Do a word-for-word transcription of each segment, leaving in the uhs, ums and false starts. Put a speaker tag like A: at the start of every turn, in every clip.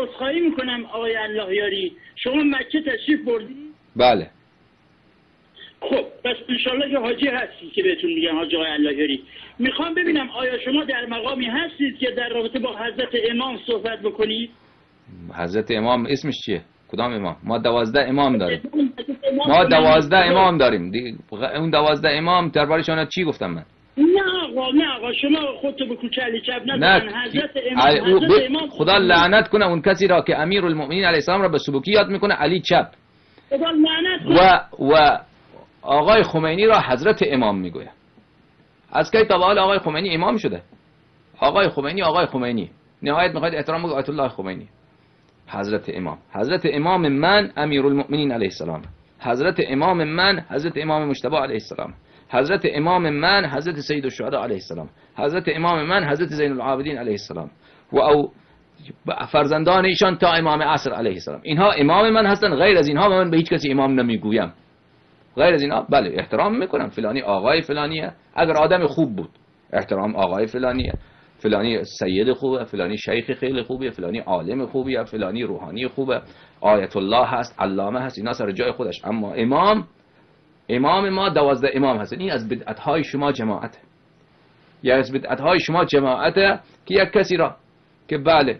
A: عذرخواهی میکنم آقای اللهیاری، شما مکه تشریف بردید؟
B: بله.
A: خب پس انشالله که حاجی هستی که بهتون میگم حاجی آقای اللهیاری. میخوام ببینم آیا شما در مقامی هستید که در رابطه با حضرت امام صحبت بکنید؟
B: حضرت امام اسمش چیه؟ کدام امام؟ ما دوازده امام داریم. ما دوازده امام داریم. اون دوازده امام دربارشون چی گفتم من؟
A: نه آقا نه آقا شما خودتو به کوچه علی چپ نزن. حضرت امام,
B: حضرت
A: امام
B: خدا لعنت کنه اون کسی را که امیرالمؤمنین علیه السلام را به سبکی یاد میکنه علی چپ،
A: خدا لعنت
B: و و آقای خمینی را حضرت امام میگوید. از کی تا به حال آقای خمینی امام شده؟ آقای خمینی آقای خمینی. نهایت میخواید احترام بگو آیت الله خمینی. حضرت امام، حضرت امام من امیرالمؤمنین علیه السلام، حضرت امام من حضرت امام مجتبی علیه السلام، حضرت امام من حضرت سید الشهدا علیه السلام، حضرت امام من حضرت زین العابدین علیه السلام و او فرزندان ایشان تا امام عصر علیه السلام. اینها امام من هستن. غیر از اینها من به هیچ کسی امام نمیگویم. غیر از اینها بله احترام میکنم، فلانی آقای فلانیه، اگر آدم خوب بود احترام آقای فلانیه، فلانی سید خوبه، فلانی شیخ خیلی خوبه، فلانی عالم خوبیه، فلانی روحانی خوبه، آیت الله هست، علامه هست، اینا سر جای خودش. اما امام، امام ما دوازده امام هست. این از بدعت های شما جماعت، یا از بدعت های شما جماعت که یک کسی را که بله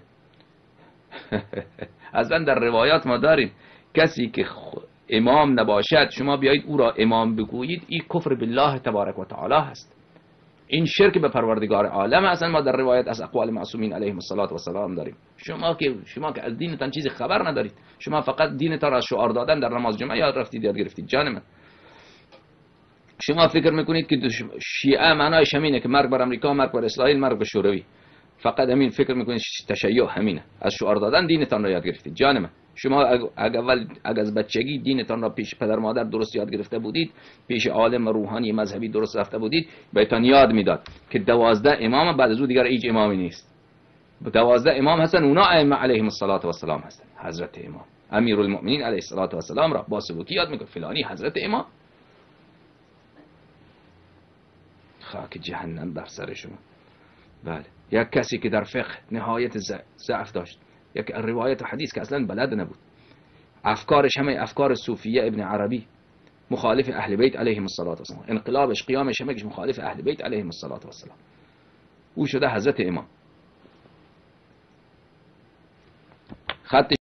B: اصلا در روایات ما داریم کسی که امام نباشد شما بیایید او را امام بگویید، این کفر بالله تبارک و تعالی هست، این شرک به پروردگار عالم. اصلا ما در روایت از اقوال معصومین علیهم الصلاة و السلام داریم. شما که شما که از دینتان چیزی خبر ندارید، شما فقط دینتان را شعار دادن در نماز جمعه یاد رفتید یاد گرفتید. جان من، شما فکر میکنید که شیعه معنایش همینه که مرگ بر امریکا، مرگ بر اسرائیل، مرگ به شوروی، فقط همین فکر میکنید تشیع همینه، از شعار دادن دینتان را یاد گرفتید. جان من، شما اگر اول اگر از بچگی دینتان را پیش پدر مادر درست یاد گرفته بودید، پیش عالم روحانی مذهبی درست رفته بودید، بهتان یاد میداد که دوازده امام بعد از او دیگر هیچ امامی نیست. دوازده امام هستن، اونا ائمه علیهم الصلاة و السلام هستن. حضرت امام امیرالمؤمنین علیه الصلاة و السلام را با سبکی یاد میکنه، فلانی حضرت امام. خاک جهنم بر سر شما. بله، یک کسی که در فقه نهایت ضعف داشت، یک روایت و حدیث که اصلا بلد نبود، افکارش همه افکار صوفیه ابن عربی، مخالف اهل بیت علیهم الصلاة و السلام، انقلابش قیامش همه مخالف اهل بیت علیهم الصلاة و السلام. او شده حضرت امام. خط